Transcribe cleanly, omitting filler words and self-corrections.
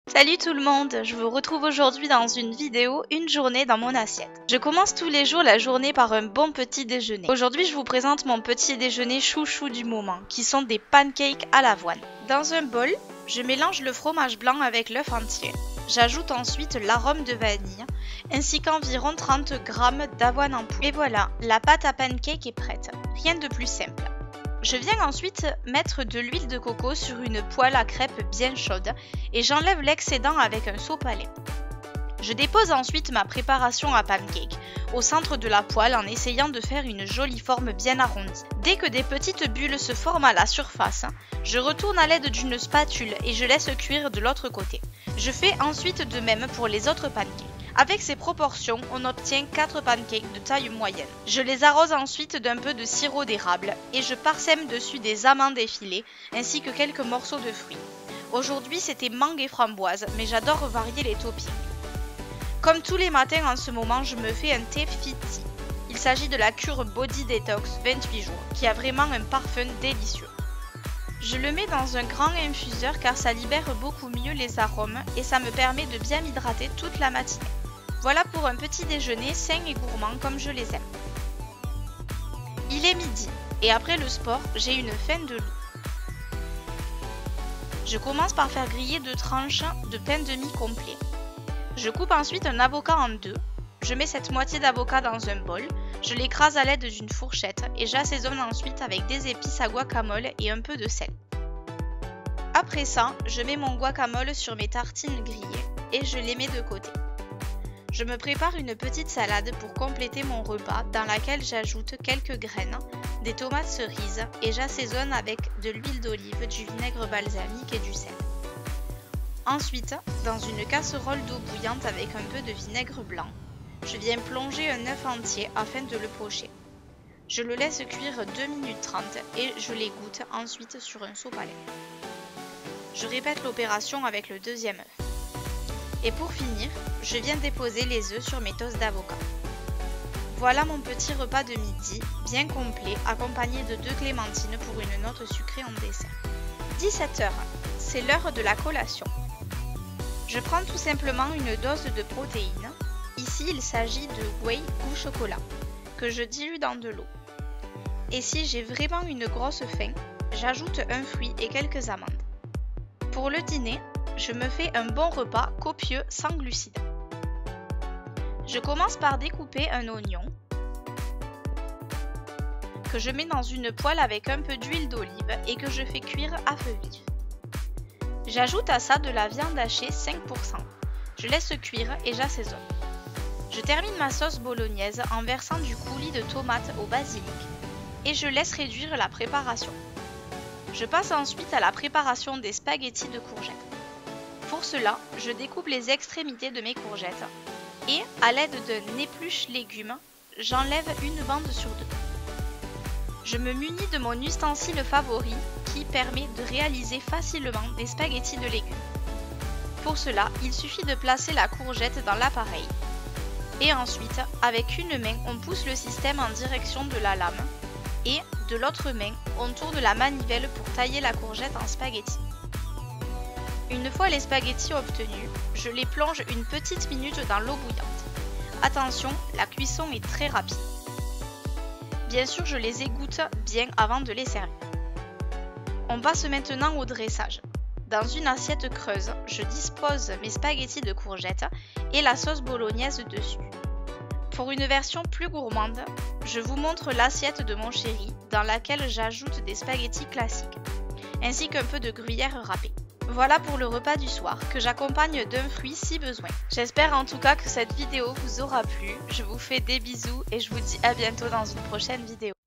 Salut tout le monde, je vous retrouve aujourd'hui dans une vidéo, une journée dans mon assiette. Je commence tous les jours la journée par un bon petit déjeuner. Aujourd'hui je vous présente mon petit déjeuner chouchou du moment, qui sont des pancakes à l'avoine. Dans un bol, je mélange le fromage blanc avec l'œuf entier. J'ajoute ensuite l'arôme de vanille, ainsi qu'environ 30 g d'avoine en poudre. Et voilà, la pâte à pancake est prête, rien de plus simple. Je viens ensuite mettre de l'huile de coco sur une poêle à crêpes bien chaude et j'enlève l'excédent avec un sopalin. Je dépose ensuite ma préparation à pancake au centre de la poêle en essayant de faire une jolie forme bien arrondie. Dès que des petites bulles se forment à la surface, je retourne à l'aide d'une spatule et je laisse cuire de l'autre côté. Je fais ensuite de même pour les autres pancakes. Avec ces proportions, on obtient 4 pancakes de taille moyenne. Je les arrose ensuite d'un peu de sirop d'érable et je parsème dessus des amandes effilées ainsi que quelques morceaux de fruits. Aujourd'hui c'était mangue et framboise, mais j'adore varier les toppings. Comme tous les matins en ce moment, je me fais un thé Fit Tea. Il s'agit de la cure Body Detox 28 jours, qui a vraiment un parfum délicieux. Je le mets dans un grand infuseur car ça libère beaucoup mieux les arômes et ça me permet de bien m'hydrater toute la matinée. Voilà pour un petit déjeuner sain et gourmand comme je les aime. Il est midi et après le sport, j'ai une faim de loup. Je commence par faire griller 2 tranches de pain de mie complet. Je coupe ensuite un avocat en deux. Je mets cette moitié d'avocat dans un bol, je l'écrase à l'aide d'une fourchette et j'assaisonne ensuite avec des épices à guacamole et un peu de sel. Après ça, je mets mon guacamole sur mes tartines grillées et je les mets de côté. Je me prépare une petite salade pour compléter mon repas dans laquelle j'ajoute quelques graines, des tomates cerises et j'assaisonne avec de l'huile d'olive, du vinaigre balsamique et du sel. Ensuite, dans une casserole d'eau bouillante avec un peu de vinaigre blanc, je viens plonger un œuf entier afin de le pocher. Je le laisse cuire 2 minutes 30 et je l'égoutte ensuite sur un sopalin. Je répète l'opération avec le deuxième œuf. Et pour finir, je viens déposer les œufs sur mes toasts d'avocat. Voilà mon petit repas de midi, bien complet, accompagné de 2 clémentines pour une note sucrée en dessert. 17 h, c'est l'heure de la collation. Je prends tout simplement une dose de protéines. Ici, il s'agit de whey goût chocolat, que je dilue dans de l'eau. Et si j'ai vraiment une grosse faim, j'ajoute un fruit et quelques amandes. Pour le dîner, je me fais un bon repas copieux sans glucides. Je commence par découper un oignon que je mets dans une poêle avec un peu d'huile d'olive et que je fais cuire à feu vif. J'ajoute à ça de la viande hachée 5%. Je laisse cuire et j'assaisonne. Je termine ma sauce bolognaise en versant du coulis de tomates au basilic et je laisse réduire la préparation. Je passe ensuite à la préparation des spaghettis de courgettes. Pour cela, je découpe les extrémités de mes courgettes et, à l'aide d'un épluche légumes, j'enlève une bande sur 2. Je me munis de mon ustensile favori qui permet de réaliser facilement des spaghettis de légumes. Pour cela, il suffit de placer la courgette dans l'appareil. Et ensuite, avec une main, on pousse le système en direction de la lame et, de l'autre main, on tourne la manivelle pour tailler la courgette en spaghettis. Une fois les spaghettis obtenus, je les plonge une petite minute dans l'eau bouillante. Attention, la cuisson est très rapide. Bien sûr, je les égoutte bien avant de les servir. On passe maintenant au dressage. Dans une assiette creuse, je dispose mes spaghettis de courgettes et la sauce bolognaise dessus. Pour une version plus gourmande, je vous montre l'assiette de mon chéri dans laquelle j'ajoute des spaghettis classiques, ainsi qu'un peu de gruyère râpée. Voilà pour le repas du soir, que j'accompagne d'un fruit si besoin. J'espère en tout cas que cette vidéo vous aura plu. Je vous fais des bisous et je vous dis à bientôt dans une prochaine vidéo.